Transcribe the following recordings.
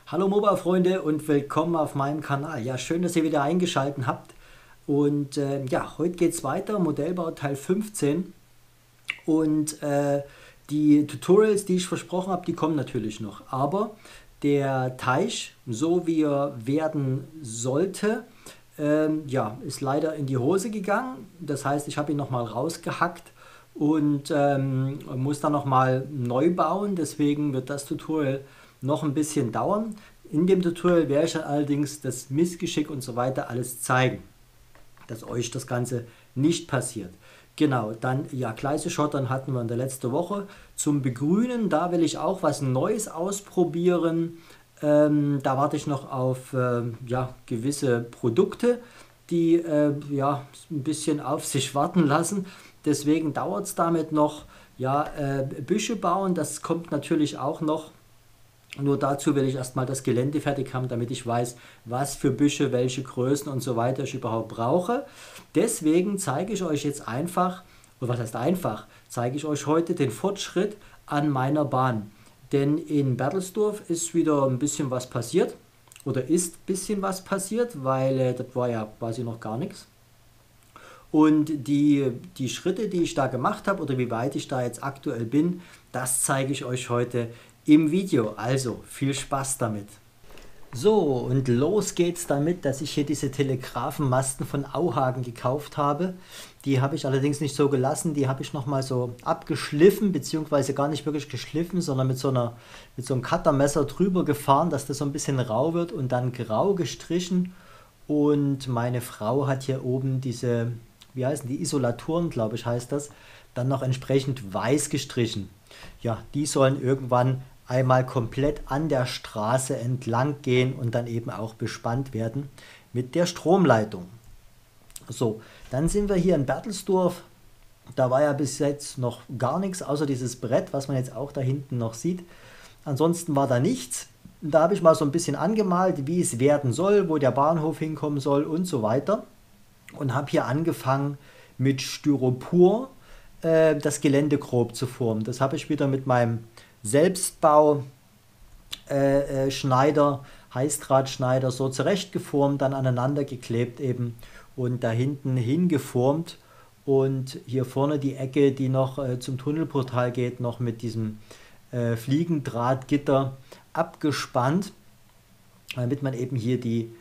Hallo Mobile-Freunde und willkommen auf meinem Kanal. Ja, schön, dass ihr wieder eingeschaltet habt. Und ja, heute geht es weiter, Modellbau Teil 15. Und die Tutorials, die ich versprochen habe, die kommen natürlich noch. Aber der Teich, so wie er werden sollte, ja, ist leider in die Hose gegangen. Das heißt, ich habe ihn nochmal rausgehackt und muss dann nochmal neu bauen. Deswegen wird das Tutorial noch ein bisschen dauern. In dem Tutorial werde ich dann allerdings das Missgeschick und so weiter alles zeigen, dass euch das Ganze nicht passiert. Genau, dann ja, Gleise-Schottern hatten wir in der letzten Woche. Zum Begrünen, da will ich auch was Neues ausprobieren. Da warte ich noch auf ja, gewisse Produkte, die ja, ein bisschen auf sich warten lassen. Deswegen dauert es damit noch. Ja, Büsche bauen, das kommt natürlich auch noch. Nur dazu will ich erstmal das Gelände fertig haben, damit ich weiß, was für Büsche, welche Größen und so weiter ich überhaupt brauche. Deswegen zeige ich euch jetzt einfach, oder was heißt einfach, zeige ich euch heute den Fortschritt an meiner Bahn. Denn in Berthelsdorf ist wieder ein bisschen was passiert, oder ist ein bisschen was passiert, weil das war ja quasi noch gar nichts. Und die Schritte, die ich da gemacht habe oder wie weit ich da jetzt aktuell bin, das zeige ich euch heute im Video. Also viel Spaß damit. So, und los geht's damit, dass ich hier diese Telegrafenmasten von Auhagen gekauft habe. Die habe ich allerdings nicht so gelassen, die habe ich nochmal so abgeschliffen, beziehungsweise gar nicht wirklich geschliffen, sondern mit so einem Cuttermesser drüber gefahren, dass das so ein bisschen rau wird und dann grau gestrichen. Und meine Frau hat hier oben diese, wie heißen die, Isolatoren, glaube ich, heißt das, dann noch entsprechend weiß gestrichen. Ja, die sollen irgendwann einmal komplett an der Straße entlang gehen und dann eben auch bespannt werden mit der Stromleitung. So, dann sind wir hier in Berthelsdorf. Da war ja bis jetzt noch gar nichts, außer dieses Brett, was man jetzt auch da hinten noch sieht. Ansonsten war da nichts. Da habe ich mal so ein bisschen angemalt, wie es werden soll, wo der Bahnhof hinkommen soll und so weiter. Und habe hier angefangen mit Styropor das Gelände grob zu formen. Das habe ich wieder mit meinem Selbstbau Schneider, Heißdrahtschneider so zurechtgeformt, dann aneinander geklebt eben und da hinten hingeformt und hier vorne die Ecke, die noch zum Tunnelportal geht, noch mit diesem Fliegendrahtgitter abgespannt, damit man eben hier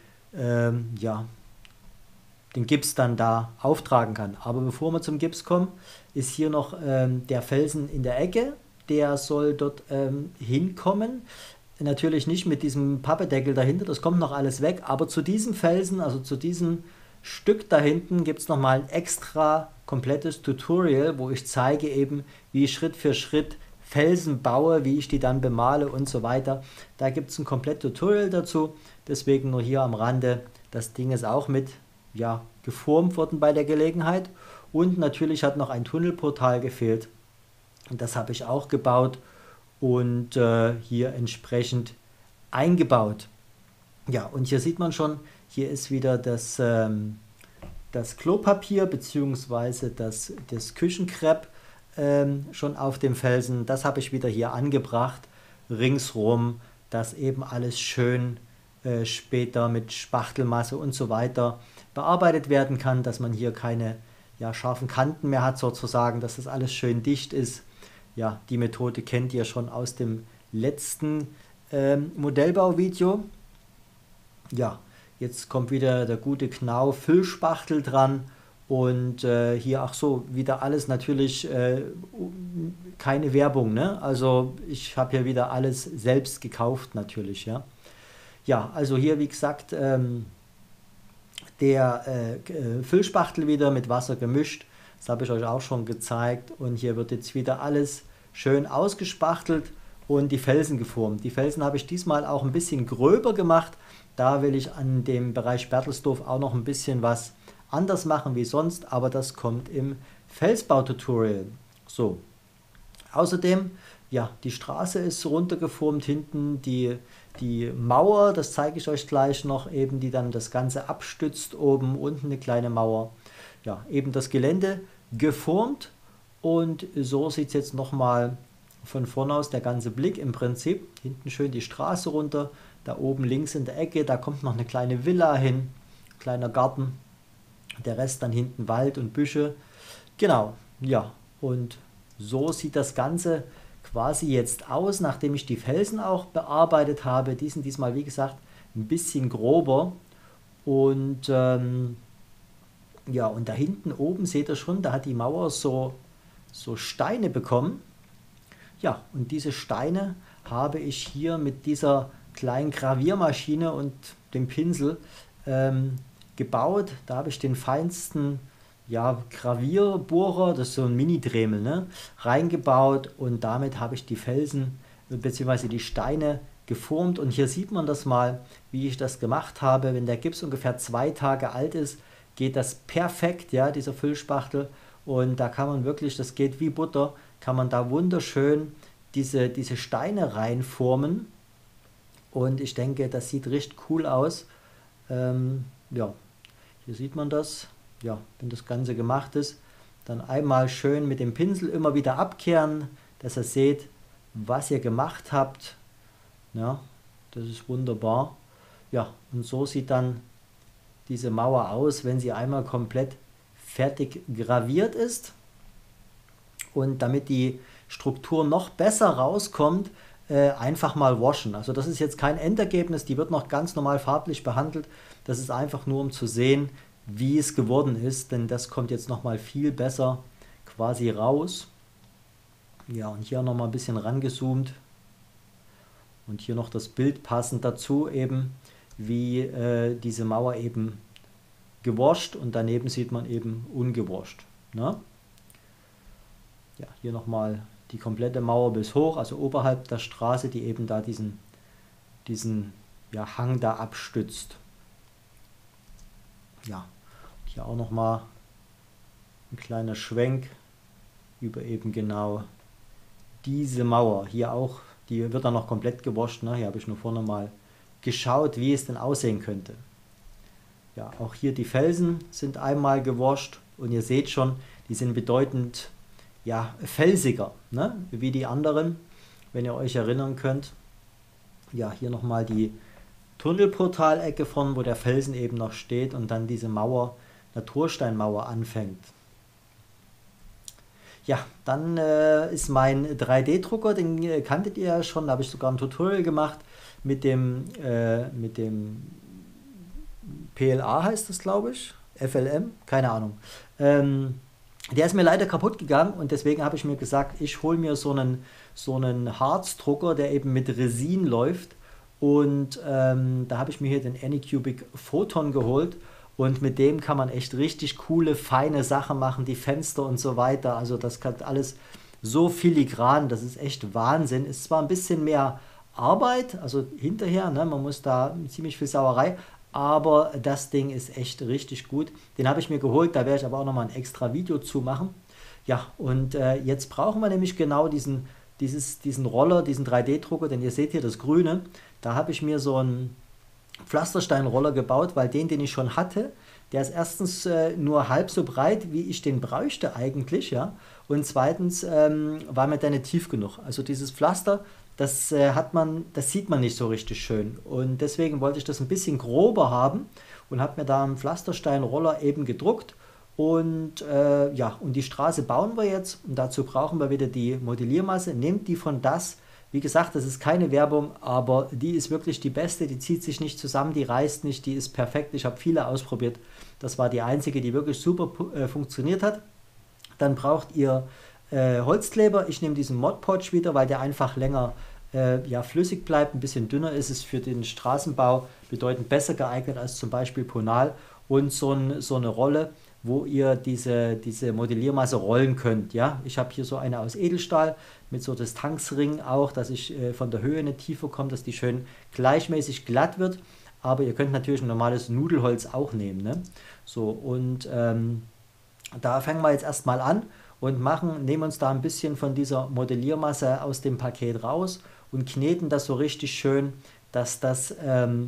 ja, den Gips dann da auftragen kann. Aber bevor wir zum Gips kommen, ist hier noch der Felsen in der Ecke. Der soll dort hinkommen. Natürlich nicht mit diesem Pappedeckel dahinter, das kommt noch alles weg. Aber zu diesem Felsen, also zu diesem Stück da hinten, gibt es nochmal ein extra komplettes Tutorial, wo ich zeige eben, wie ich Schritt für Schritt Felsen baue, wie ich die dann bemale und so weiter. Da gibt es ein komplettes Tutorial dazu. Deswegen nur hier am Rande. Das Ding ist auch mit ja, geformt worden bei der Gelegenheit. Und natürlich hat noch ein Tunnelportal gefehlt. Und das habe ich auch gebaut und hier entsprechend eingebaut. Ja, und hier sieht man schon, hier ist wieder das Klopapier bzw. das Küchenkrepp schon auf dem Felsen. Das habe ich wieder hier angebracht, ringsrum, dass eben alles schön später mit Spachtelmasse und so weiter bearbeitet werden kann, dass man hier keine ja, scharfen Kanten mehr hat sozusagen, dass das alles schön dicht ist. Ja, die Methode kennt ihr schon aus dem letzten Modellbauvideo. Ja, jetzt kommt wieder der gute Knauf Füllspachtel dran und hier, ach so, wieder alles natürlich keine Werbung, ne? Also ich habe hier wieder alles selbst gekauft natürlich, ja. Ja, also hier wie gesagt der Füllspachtel wieder mit Wasser gemischt. Das habe ich euch auch schon gezeigt. Und hier wird jetzt wieder alles schön ausgespachtelt und die Felsen geformt. Die Felsen habe ich diesmal auch ein bisschen gröber gemacht. Da will ich an dem Bereich Berthelsdorf auch noch ein bisschen was anders machen wie sonst. Aber das kommt im Felsbau-Tutorial. So. Außerdem, ja, die Straße ist runtergeformt, hinten die Mauer, das zeige ich euch gleich noch, eben die dann das Ganze abstützt, oben, unten eine kleine Mauer. Ja, eben das Gelände geformt und so sieht es jetzt nochmal von vorne aus der ganze Blick im Prinzip. Hinten schön die Straße runter, da oben links in der Ecke, da kommt noch eine kleine Villa hin, kleiner Garten, der Rest dann hinten Wald und Büsche. Genau, ja, und so sieht das Ganze quasi jetzt aus, nachdem ich die Felsen auch bearbeitet habe. Die sind diesmal, wie gesagt, ein bisschen grober. Und ja, und da hinten oben seht ihr schon, da hat die Mauer so Steine bekommen. Ja, und diese Steine habe ich hier mit dieser kleinen Graviermaschine und dem Pinsel gebaut. Da habe ich den feinsten, ja, Gravierbohrer, das ist so ein Mini-Dremel, ne, reingebaut, und damit habe ich die Felsen bzw. die Steine geformt. Und hier sieht man das mal, wie ich das gemacht habe. Wenn der Gips ungefähr 2 Tage alt ist, geht das perfekt, ja, dieser Füllspachtel. Und da kann man wirklich, das geht wie Butter, kann man da wunderschön diese Steine reinformen. Und ich denke, das sieht richtig cool aus. Ja, hier sieht man das. Ja, wenn das Ganze gemacht ist, dann einmal schön mit dem Pinsel immer wieder abkehren, dass ihr seht, was ihr gemacht habt. Ja, das ist wunderbar. Ja, und so sieht dann diese Mauer aus, wenn sie einmal komplett fertig graviert ist. Und damit die Struktur noch besser rauskommt, einfach mal waschen. Also das ist jetzt kein Endergebnis, die wird noch ganz normal farblich behandelt. Das ist einfach nur, um zu sehen, wie es geworden ist, denn das kommt jetzt noch mal viel besser quasi raus. Ja, und hier noch mal ein bisschen rangezoomt und hier noch das Bild passend dazu, eben wie diese Mauer eben gewascht, und daneben sieht man eben ungewascht. Ne? Ja, hier nochmal die komplette Mauer bis hoch, also oberhalb der Straße, die eben da diesen ja, Hang da abstützt. Ja, hier auch nochmal ein kleiner Schwenk über eben genau diese Mauer. Hier auch, die wird dann noch komplett gewascht. Ne? Hier habe ich nur vorne mal geschaut, wie es denn aussehen könnte. Ja, auch hier die Felsen sind einmal gewascht, und ihr seht schon, die sind bedeutend, ja, felsiger, ne? Wie die anderen, wenn ihr euch erinnern könnt. Ja, hier nochmal die Tunnelportalecke von, wo der Felsen eben noch steht, und dann diese Mauer, Natursteinmauer, anfängt. Ja, dann ist mein 3D-Drucker, den kanntet ihr ja schon, da habe ich sogar ein Tutorial gemacht mit dem PLA, heißt das, glaube ich, FLM, keine Ahnung. Der ist mir leider kaputt gegangen, und deswegen habe ich mir gesagt, ich hole mir so einen Harzdrucker, der eben mit Resin läuft. Und da habe ich mir hier den Anycubic Photon geholt, und mit dem kann man echt richtig coole, feine Sachen machen, die Fenster und so weiter. Also das kann alles so filigran, das ist echt Wahnsinn. Ist zwar ein bisschen mehr Arbeit, also hinterher, ne, man muss da ziemlich viel Sauerei, aber das Ding ist echt richtig gut. Den habe ich mir geholt, da werde ich aber auch nochmal ein extra Video zu machen. Ja, und jetzt brauchen wir nämlich genau diesen Roller, diesen 3D-Drucker, denn ihr seht hier das Grüne. Da habe ich mir so einen Pflastersteinroller gebaut, weil den ich schon hatte, der ist erstens nur halb so breit, wie ich den bräuchte eigentlich, ja. Und zweitens war mir der nicht tief genug. Also dieses Pflaster, das sieht man nicht so richtig schön. Und deswegen wollte ich das ein bisschen grober haben und habe mir da einen Pflastersteinroller eben gedruckt. Und ja, und die Straße bauen wir jetzt. Und dazu brauchen wir wieder die Modelliermasse. Nehmt die von das. Wie gesagt, das ist keine Werbung, aber die ist wirklich die beste. Die zieht sich nicht zusammen, die reißt nicht, die ist perfekt. Ich habe viele ausprobiert. Das war die einzige, die wirklich super funktioniert hat. Dann braucht ihr Holzkleber. Ich nehme diesen Mod Podge wieder, weil der einfach länger ja, flüssig bleibt. Ein bisschen dünner ist es für den Straßenbau bedeutend besser geeignet als zum Beispiel Ponal. Und so eine Rolle, wo ihr diese Modelliermasse rollen könnt. Ja? Ich habe hier so eine aus Edelstahl mit so Distanzring auch, dass ich von der Höhe nicht tiefer komme, dass die schön gleichmäßig glatt wird. Aber ihr könnt natürlich ein normales Nudelholz auch nehmen. Ne? So, und da fangen wir jetzt erstmal an und nehmen uns da ein bisschen von dieser Modelliermasse aus dem Paket raus und kneten das so richtig schön, dass das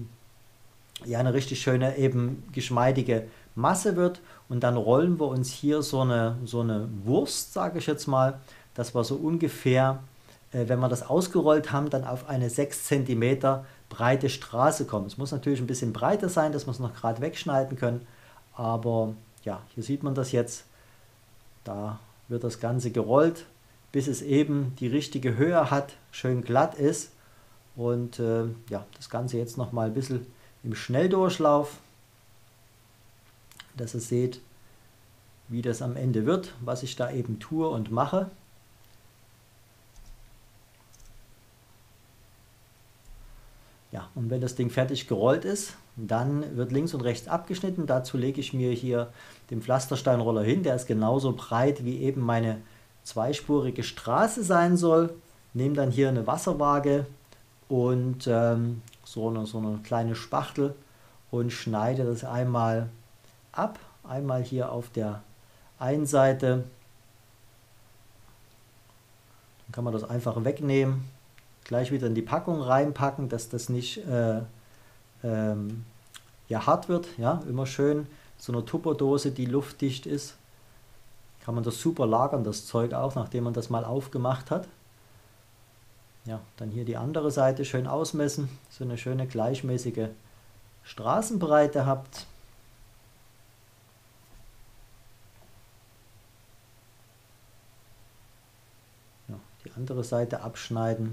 ja eine richtig schöne, eben geschmeidige Masse wird. Und dann rollen wir uns hier so eine Wurst, sage ich jetzt mal, dass wir so ungefähr wenn wir das ausgerollt haben, dann auf eine 6 cm breite Straße kommen. Es muss natürlich ein bisschen breiter sein, dass wir es noch gerade wegschneiden können. Aber ja, hier sieht man das jetzt. Da wird das Ganze gerollt, bis es eben die richtige Höhe hat, schön glatt ist. Und ja, das Ganze jetzt noch mal ein bisschen im Schnelldurchlauf, dass ihr seht, wie das am Ende wird, was ich da eben tue und mache. Ja, und wenn das Ding fertig gerollt ist, dann wird links und rechts abgeschnitten. Dazu lege ich mir hier den Pflastersteinroller hin. Der ist genauso breit, wie eben meine zweispurige Straße sein soll. Nehme dann hier eine Wasserwaage und so eine kleine Spachtel und schneide das einmal ab. Einmal hier auf der einen Seite. Dann kann man das einfach wegnehmen. Gleich wieder in die Packung reinpacken, dass das nicht ja, hart wird. Ja, immer schön so eine Tupperdose, die luftdicht ist. Kann man das super lagern, das Zeug auch, nachdem man das mal aufgemacht hat. Ja, dann hier die andere Seite schön ausmessen, so eine schöne gleichmäßige Straßenbreite habt. Ja, die andere Seite abschneiden.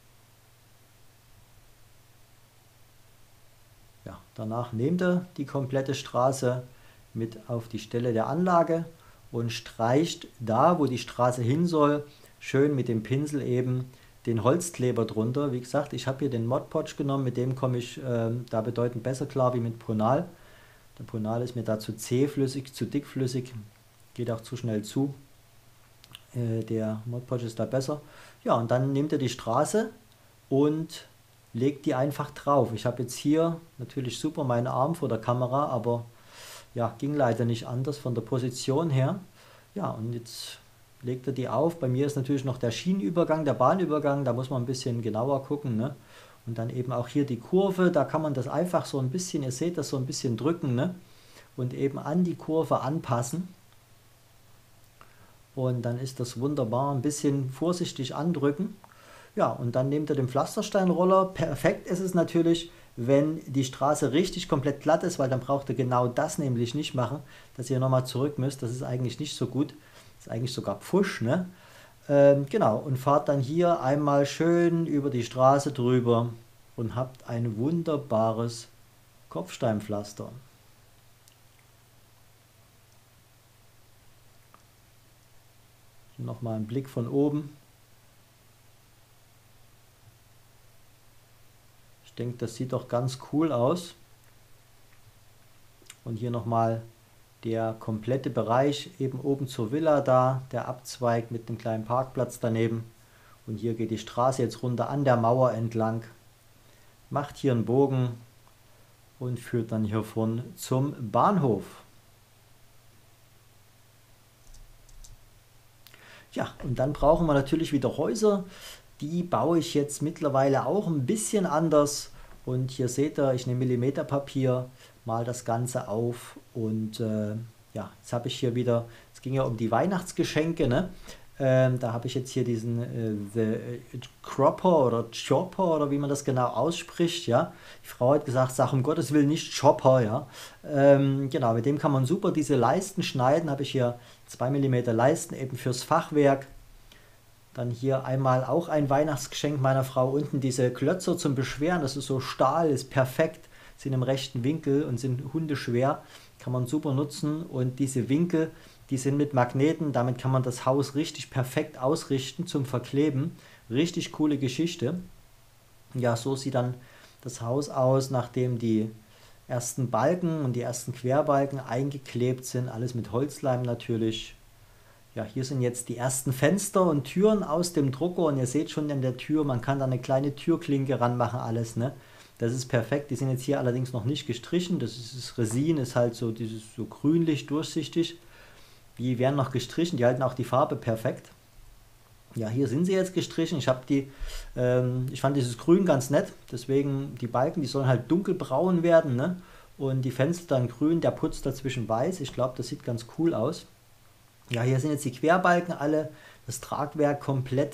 Ja, danach nehmt ihr die komplette Straße mit auf die Stelle der Anlage und streicht da, wo die Straße hin soll, schön mit dem Pinsel eben den Holzkleber drunter. Wie gesagt, ich habe hier den Mod Podge genommen, mit dem komme ich da bedeutend besser klar wie mit Ponal. Der Ponal ist mir da zu zähflüssig, zu dickflüssig, geht auch zu schnell zu. Der Mod Podge ist da besser. Ja, und dann nehmt ihr die Straße und legt die einfach drauf. Ich habe jetzt hier natürlich super meinen Arm vor der Kamera, aber ja, ging leider nicht anders von der Position her. Ja, und jetzt legt er die auf. Bei mir ist natürlich noch der Schienenübergang, der Bahnübergang, da muss man ein bisschen genauer gucken, ne? Und dann eben auch hier die Kurve, da kann man das einfach so ein bisschen, ihr seht das so ein bisschen drücken, ne? Und eben an die Kurve anpassen. Und dann ist das wunderbar, ein bisschen vorsichtig andrücken. Ja, und dann nehmt ihr den Pflastersteinroller. Perfekt ist es natürlich, wenn die Straße richtig komplett glatt ist, weil dann braucht ihr genau das nämlich nicht machen, dass ihr nochmal zurück müsst. Das ist eigentlich nicht so gut. Das ist eigentlich sogar Pfusch, ne? Genau, und fahrt dann hier einmal schön über die Straße drüber und habt ein wunderbares Kopfsteinpflaster. Nochmal ein Blick von oben. Ich denke, das sieht doch ganz cool aus. Und hier nochmal der komplette Bereich, eben oben zur Villa da, der Abzweig mit einem kleinen Parkplatz daneben. Und hier geht die Straße jetzt runter an der Mauer entlang. Macht hier einen Bogen und führt dann hier vorne zum Bahnhof. Ja, und dann brauchen wir natürlich wieder Häuser. Die baue ich jetzt mittlerweile auch ein bisschen anders. Und hier seht ihr, ich nehme Millimeterpapier, mal das Ganze auf. Und ja, jetzt habe ich hier wieder, es ging ja um die Weihnachtsgeschenke, ne? Da habe ich jetzt hier diesen The Cropper oder Chopper oder wie man das genau ausspricht, ja. Die Frau hat gesagt, sag um Gottes Willen nicht Chopper, ja. Genau, mit dem kann man super diese Leisten schneiden. Habe ich hier 2 mm Leisten eben fürs Fachwerk. Dann hier einmal auch ein Weihnachtsgeschenk meiner Frau, unten diese Klötzer zum Beschweren, das ist so Stahl, ist perfekt, sind im rechten Winkel und sind hundeschwer, kann man super nutzen. Und diese Winkel, die sind mit Magneten, damit kann man das Haus richtig perfekt ausrichten zum Verkleben. Richtig coole Geschichte. Ja, so sieht dann das Haus aus, nachdem die ersten Balken und die ersten Querbalken eingeklebt sind, alles mit Holzleim natürlich. Ja, hier sind jetzt die ersten Fenster und Türen aus dem Drucker und ihr seht schon an der Tür, man kann da eine kleine Türklinke ranmachen, alles, ne? Das ist perfekt. Die sind jetzt hier allerdings noch nicht gestrichen. Das Resin ist halt so dieses so grünlich, durchsichtig. Die werden noch gestrichen, die halten auch die Farbe perfekt. Ja, hier sind sie jetzt gestrichen. Ich fand dieses Grün ganz nett, deswegen die Balken, die sollen halt dunkelbraun werden, ne? Und die Fenster dann grün, der Putz dazwischen weiß. Ich glaube, das sieht ganz cool aus. Ja, hier sind jetzt die Querbalken alle, das Tragwerk komplett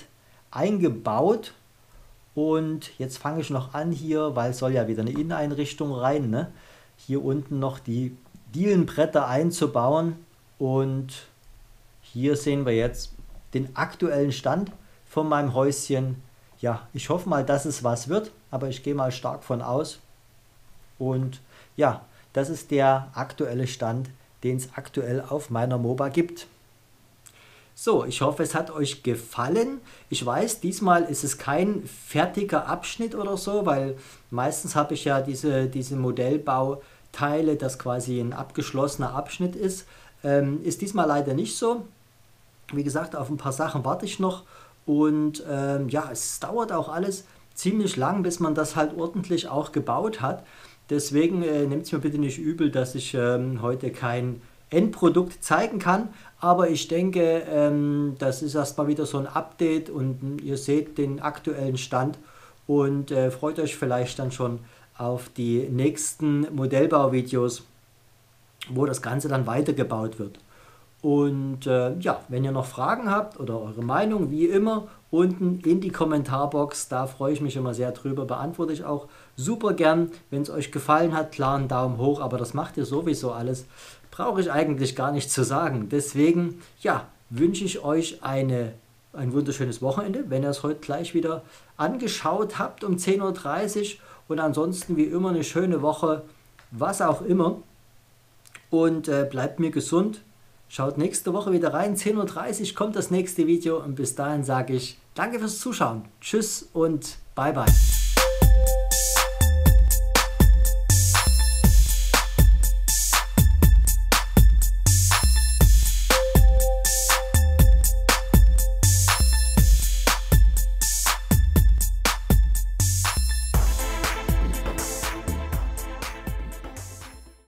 eingebaut. Und jetzt fange ich noch an hier, weil es soll ja wieder eine Inneneinrichtung rein, ne? Hier unten noch die Dielenbretter einzubauen. Und hier sehen wir jetzt den aktuellen Stand von meinem Häuschen. Ja, ich hoffe mal, dass es was wird, aber ich gehe mal stark von aus. Und ja, das ist der aktuelle Stand, den es aktuell auf meiner MOBA gibt. So, ich hoffe, es hat euch gefallen. Ich weiß, diesmal ist es kein fertiger Abschnitt oder so, weil meistens habe ich ja diese Modellbauteile, das quasi ein abgeschlossener Abschnitt ist. Ist diesmal leider nicht so. Wie gesagt, auf ein paar Sachen warte ich noch. Und ja, es dauert auch alles ziemlich lang, bis man das halt ordentlich auch gebaut hat. Deswegen nehmt es mir bitte nicht übel, dass ich heute kein Endprodukt zeigen kann, aber ich denke, das ist erstmal wieder so ein Update und ihr seht den aktuellen Stand und freut euch vielleicht dann schon auf die nächsten Modellbauvideos, wo das Ganze dann weitergebaut wird. Und ja, wenn ihr noch Fragen habt oder eure Meinung, wie immer, unten in die Kommentarbox, da freue ich mich immer sehr drüber, beantworte ich auch super gern. Wenn es euch gefallen hat, klar einen Daumen hoch, aber das macht ihr sowieso alles, brauche ich eigentlich gar nicht zu sagen. Deswegen, ja, wünsche ich euch ein wunderschönes Wochenende, wenn ihr es heute gleich wieder angeschaut habt um 10:30 Uhr und ansonsten wie immer eine schöne Woche, was auch immer, und bleibt mir gesund. Schaut nächste Woche wieder rein, 10:30 Uhr kommt das nächste Video und bis dahin sage ich danke fürs Zuschauen. Tschüss und bye bye.